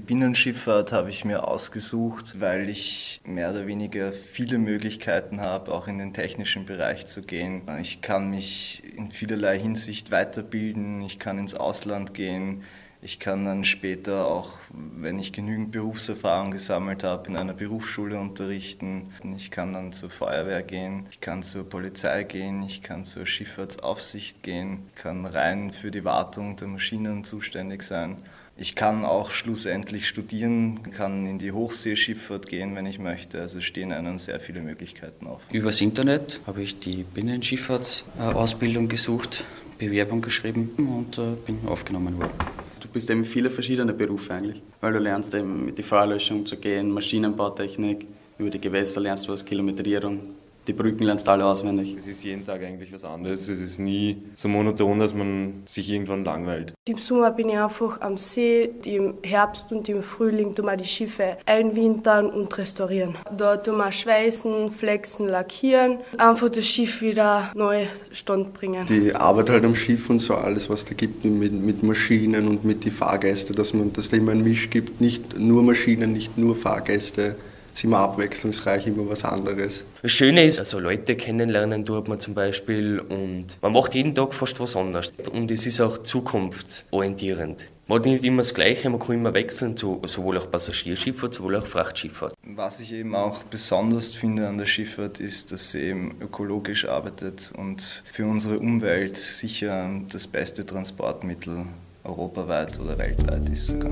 Binnenschifffahrt habe ich mir ausgesucht, weil ich mehr oder weniger viele Möglichkeiten habe, auch in den technischen Bereich zu gehen. Ich kann mich in vielerlei Hinsicht weiterbilden, ich kann ins Ausland gehen. Ich kann dann später auch, wenn ich genügend Berufserfahrung gesammelt habe, in einer Berufsschule unterrichten. Ich kann dann zur Feuerwehr gehen, ich kann zur Polizei gehen, ich kann zur Schifffahrtsaufsicht gehen, kann rein für die Wartung der Maschinen zuständig sein. Ich kann auch schlussendlich studieren, kann in die Hochseeschifffahrt gehen, wenn ich möchte. Also stehen einem sehr viele Möglichkeiten auf. Übers Internet habe ich die Binnenschifffahrtsausbildung gesucht, Bewerbung geschrieben und bin aufgenommen worden. Du bist eben viele verschiedene Berufe eigentlich, weil du lernst eben mit die Fahrlöschung zu gehen, Maschinenbautechnik, über die Gewässer lernst du was, Kilometrierung, die Brücken lernst du alle auswendig. Es ist jeden Tag eigentlich was anderes, es ist nie so monoton, dass man sich irgendwann langweilt. Im Sommer bin ich einfach am See, im Herbst und im Frühling tun wir die Schiffe einwintern und restaurieren. Da tun wir schweißen, flexen, lackieren, einfach das Schiff wieder neu Stand bringen. Die Arbeit halt am Schiff und so alles, was da gibt mit Maschinen und mit den Fahrgästen, dass da immer einen Misch gibt, nicht nur Maschinen, nicht nur Fahrgäste. Es ist immer abwechslungsreich, immer was anderes. Das Schöne ist, also Leute kennenlernen tut man zum Beispiel und man macht jeden Tag fast was anderes. Und es ist auch zukunftsorientierend. Man hat nicht immer das Gleiche, man kann immer wechseln zu sowohl auch Passagierschifffahrt, sowohl auch Frachtschifffahrt. Was ich eben auch besonders finde an der Schifffahrt ist, dass sie eben ökologisch arbeitet und für unsere Umwelt sicher das beste Transportmittel europaweit oder weltweit ist sogar.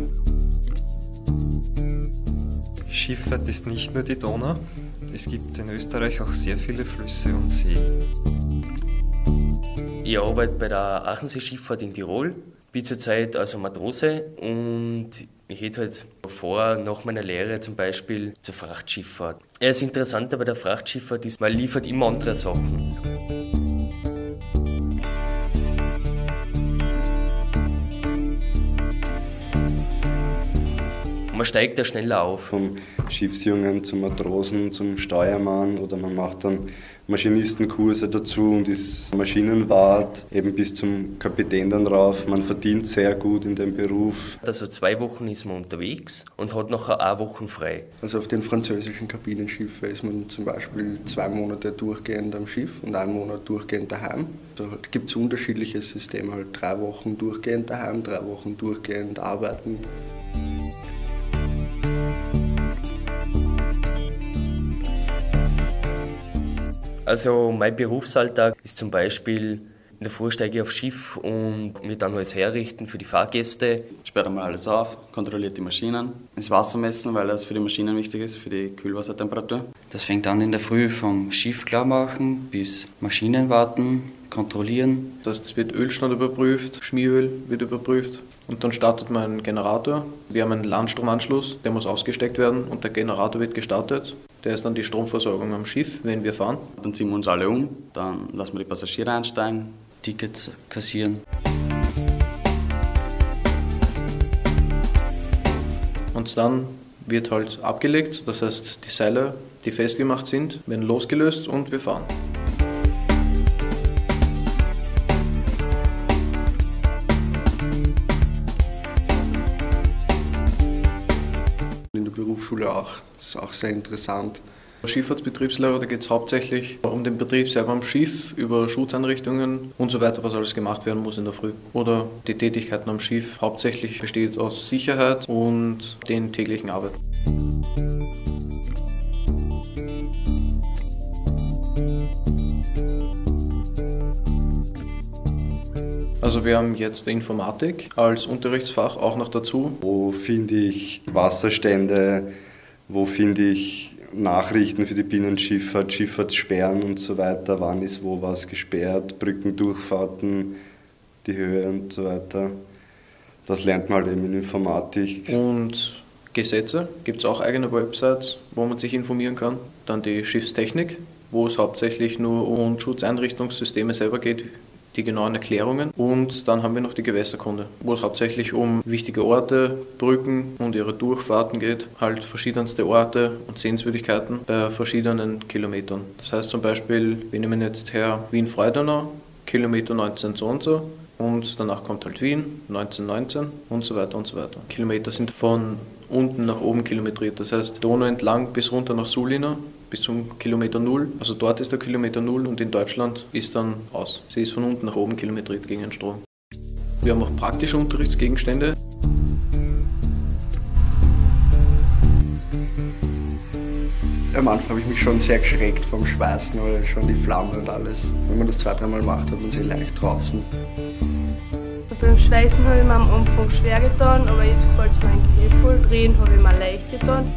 Schifffahrt ist nicht nur die Donau, es gibt in Österreich auch sehr viele Flüsse und Seen. Ich arbeite bei der Achensee-Schifffahrt in Tirol, bin zurzeit also Matrose und ich hätte halt vor, nach meiner Lehre zum Beispiel zur Frachtschifffahrt. Das Interessante bei der Frachtschifffahrt ist, man liefert immer andere Sachen. Man steigt da schneller auf. Vom Schiffsjungen zum Matrosen, zum Steuermann oder man macht dann Maschinistenkurse dazu und ist Maschinenwart, eben bis zum Kapitän dann rauf. Man verdient sehr gut in dem Beruf. Also 2 Wochen ist man unterwegs und hat nachher 1 Woche frei. Also auf den französischen Kabinenschiffen ist man zum Beispiel 2 Monate durchgehend am Schiff und 1 Monat durchgehend daheim. Da gibt es unterschiedliche Systeme, halt 3 Wochen durchgehend daheim, 3 Wochen durchgehend arbeiten. Also mein Berufsalltag ist zum Beispiel, in der Früh steige ich aufs Schiff und mir dann alles herrichten für die Fahrgäste. Sperrt einmal alles auf, kontrolliert die Maschinen, das Wasser messen, weil das für die Maschinen wichtig ist, für die Kühlwassertemperatur. Das fängt an in der Früh vom Schiff klar machen bis Maschinen warten, kontrollieren. Das heißt, es wird Ölstand überprüft, Schmieröl wird überprüft. Und dann startet man einen Generator. Wir haben einen Landstromanschluss, der muss ausgesteckt werden und der Generator wird gestartet. Der ist dann die Stromversorgung am Schiff, wenn wir fahren. Dann ziehen wir uns alle um, dann lassen wir die Passagiere einsteigen, Tickets kassieren. Und dann wird halt abgelegt, das heißt die Seile, die festgemacht sind, werden losgelöst und wir fahren. Berufsschule auch. Das ist auch sehr interessant. Als Schifffahrtsbetriebslehrer, da geht es hauptsächlich um den Betrieb selber am Schiff, über Schutzeinrichtungen und so weiter, was alles gemacht werden muss in der Früh. Oder die Tätigkeiten am Schiff hauptsächlich besteht aus Sicherheit und den täglichen Arbeiten. Also wir haben jetzt Informatik als Unterrichtsfach auch noch dazu. Wo finde ich Wasserstände, wo finde ich Nachrichten für die Binnenschifffahrt, Schifffahrtssperren und so weiter, wann ist wo was gesperrt, Brückendurchfahrten, die Höhe und so weiter. Das lernt man halt eben in Informatik. Und Gesetze, gibt es auch eigene Websites, wo man sich informieren kann. Dann die Schiffstechnik, wo es hauptsächlich nur um Schutzeinrichtungssysteme selber geht, die genauen Erklärungen. Und dann haben wir noch die Gewässerkunde, wo es hauptsächlich um wichtige Orte, Brücken und ihre Durchfahrten geht. Halt verschiedenste Orte und Sehenswürdigkeiten bei verschiedenen Kilometern. Das heißt zum Beispiel, wir nehmen jetzt her Wien-Freudenau, Kilometer 19 so und so. Und danach kommt halt Wien, 1919 und so weiter und so weiter. Kilometer sind von unten nach oben kilometriert. Das heißt, Donau entlang bis runter nach Sulina, bis zum Kilometer 0. Also dort ist der Kilometer 0 und in Deutschland ist dann aus. Sie ist von unten nach oben kilometriert gegen den Strom. Wir haben auch praktische Unterrichtsgegenstände. Am Anfang habe ich mich schon sehr geschreckt vom Schweißen, oder schon die Flamme und alles. Wenn man das 2-3 Mal macht, hat man sich leicht draußen. Beim Schweißen habe ich mir am Anfang schwer getan, aber jetzt gefällt es mir eigentlich voll. Drehen habe ich mir leicht getan.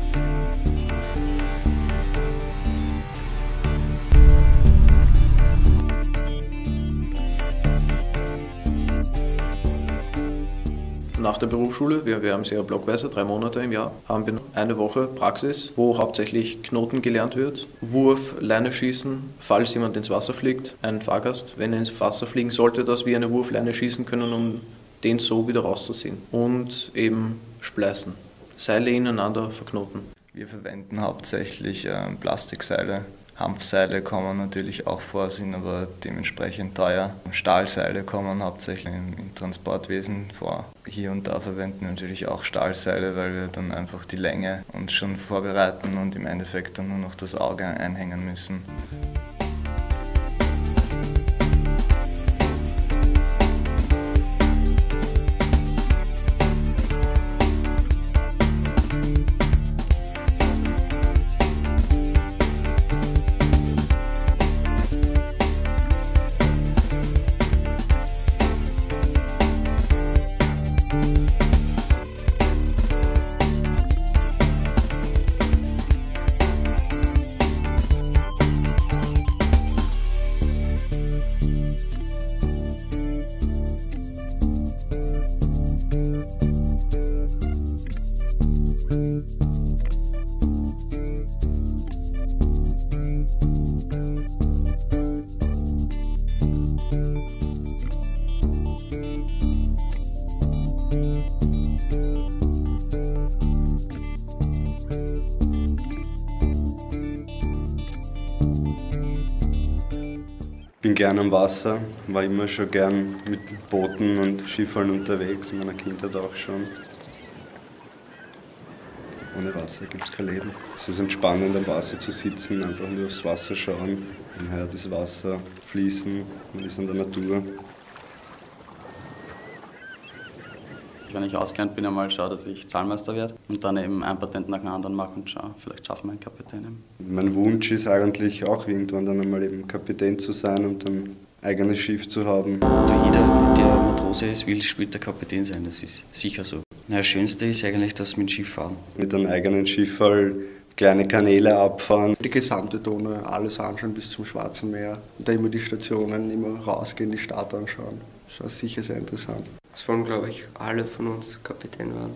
Nach der Berufsschule, wir haben sie ja blockweise, 3 Monate im Jahr, haben wir eine Woche Praxis, wo hauptsächlich Knoten gelernt wird, Wurf, Leine schießen, falls jemand ins Wasser fliegt, ein Fahrgast, wenn er ins Wasser fliegen sollte, dass wir eine Wurfleine schießen können, um den so wieder rauszuziehen. Und eben spleißen, Seile ineinander verknoten. Wir verwenden hauptsächlich Plastikseile. Hanfseile kommen natürlich auch vor, sind aber dementsprechend teuer. Stahlseile kommen hauptsächlich im Transportwesen vor. Hier und da verwenden wir natürlich auch Stahlseile, weil wir dann einfach die Länge uns schon vorbereiten und im Endeffekt dann nur noch das Auge einhängen müssen. Ich bin gern am Wasser, war immer schon gern mit Booten und Schiffern unterwegs, in meiner Kindheit auch schon. Ohne Wasser gibt es kein Leben. Es ist entspannend, am Wasser zu sitzen, einfach nur aufs Wasser schauen. Man hört das Wasser fließen, man ist in der Natur. Wenn ich ausgelernt bin, einmal schaue, dass ich Zahlmeister werde und dann eben ein Patent nach dem anderen mache und schaue, vielleicht schaffen wir einen Kapitän eben. Mein Wunsch ist eigentlich auch irgendwann dann einmal eben Kapitän zu sein und ein eigenes Schiff zu haben. Also jeder, der Matrose ist, will später Kapitän sein, das ist sicher so. Das Schönste ist eigentlich das mit dem Schiff fahren. Mit einem eigenen Schiff kleine Kanäle abfahren. Die gesamte Donau, alles anschauen bis zum Schwarzen Meer. Und da immer die Stationen, immer rausgehen, die Stadt anschauen. Das ist sicher sehr interessant. Es wollen, glaube ich, alle von uns Kapitän werden.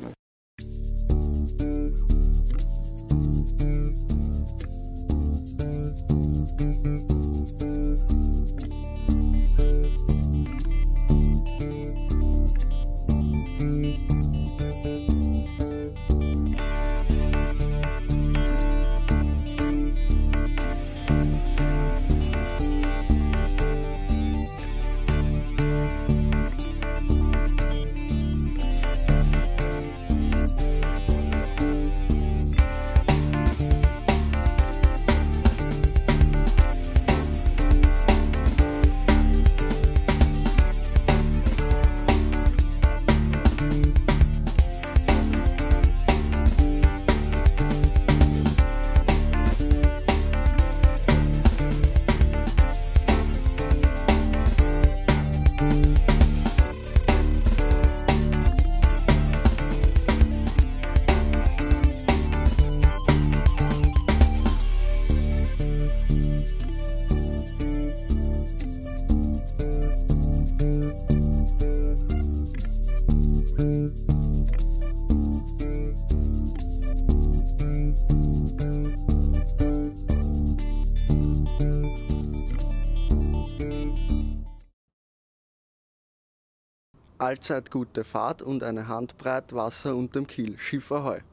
Allzeit gute Fahrt und eine Handbreit Wasser unterm Kiel. Schiff Ahoi!